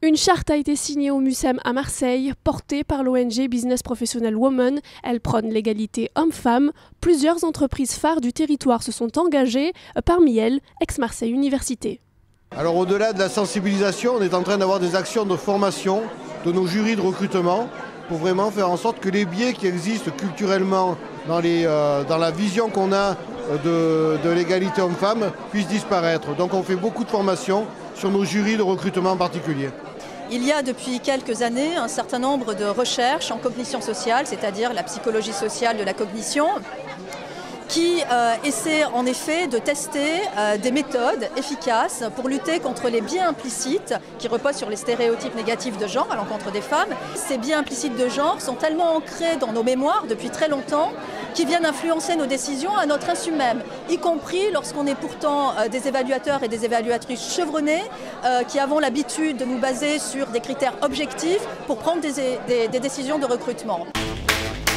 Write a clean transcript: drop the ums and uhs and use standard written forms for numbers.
Une charte a été signée au MUSEM à Marseille, portée par l'ONG Business Professional Women. Elle prône l'égalité homme-femme. Plusieurs entreprises phares du territoire se sont engagées, parmi elles Aix-Marseille Université. Alors au-delà de la sensibilisation, on est en train d'avoir des actions de formation de nos jurys de recrutement pour vraiment faire en sorte que les biais qui existent culturellement dans la vision qu'on a de l'égalité homme-femme puissent disparaître. Donc on fait beaucoup de formations sur nos jurys de recrutement en particulier. Il y a depuis quelques années un certain nombre de recherches en cognition sociale, c'est-à-dire la psychologie sociale de la cognition, qui essaie en effet de tester des méthodes efficaces pour lutter contre les biais implicites qui reposent sur les stéréotypes négatifs de genre à l'encontre des femmes. Ces biais implicites de genre sont tellement ancrés dans nos mémoires depuis très longtemps qu'ils viennent influencer nos décisions à notre insu même, y compris lorsqu'on est pourtant des évaluateurs et des évaluatrices chevronnés qui avons l'habitude de nous baser sur des critères objectifs pour prendre des décisions de recrutement.